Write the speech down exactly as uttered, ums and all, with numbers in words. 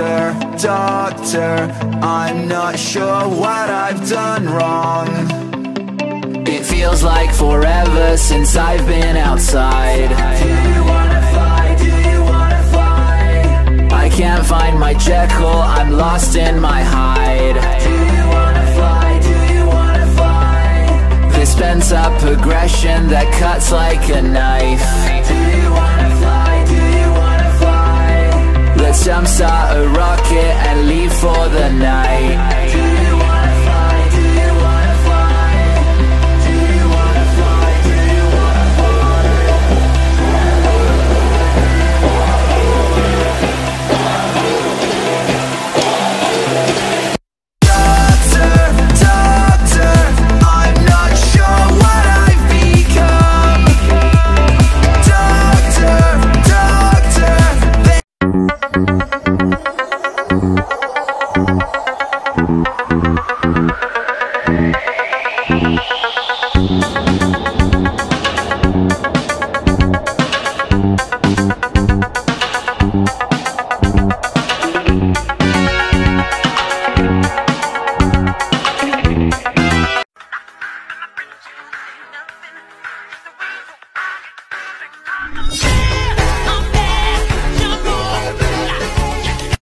doctor, doctor, I'm not sure what I've done wrong. It feels like forever since I've been outside. Do you wanna fly? Do you wanna fly? I can't find my Jekyll, I'm lost in my Hyde. Do you wanna fly? Do you wanna fly? This pent up aggression that cuts like a knife. Do you wanna fly? Do you wanna fly? Let's jumpstart a rocket and leave for the night.